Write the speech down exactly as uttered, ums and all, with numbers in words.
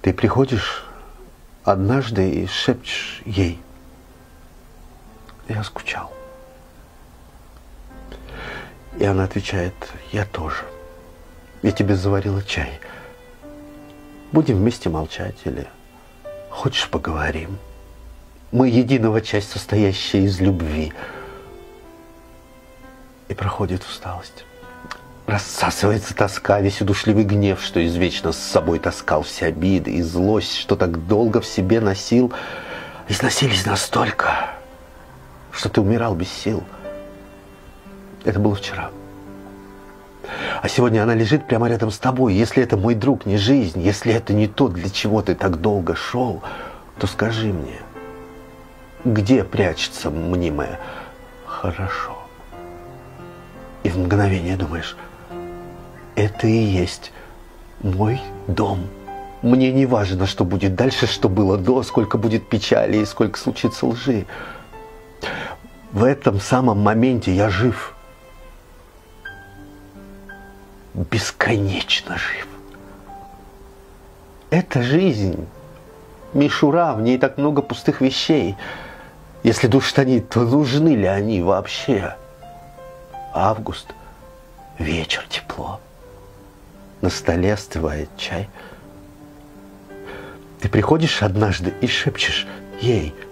Ты приходишь однажды и шепчешь ей: я скучал. И она отвечает: я тоже. Я тебе заварила чай. Будем вместе молчать или хочешь поговорим? Мы единого часть, состоящая из любви. И проходит усталость. Рассасывается тоска, весь удушливый гнев, что извечно с собой таскал, все обиды и злость, что так долго в себе носил, износились настолько, что ты умирал без сил. Это было вчера. А сегодня она лежит прямо рядом с тобой. Если это, мой друг, не жизнь, если это не то, для чего ты так долго шел, то скажи мне, где прячется мнимое хорошо? И в мгновение думаешь: это и есть мой дом. Мне не важно, что будет дальше, что было до, сколько будет печали и сколько случится лжи. В этом самом моменте я жив. Бесконечно жив. Это жизнь. Мишура, в ней так много пустых вещей. Если душ тонит, то нужны ли они вообще? Август, вечер, тепло. На столе остывает чай. Ты приходишь однажды и шепчешь ей: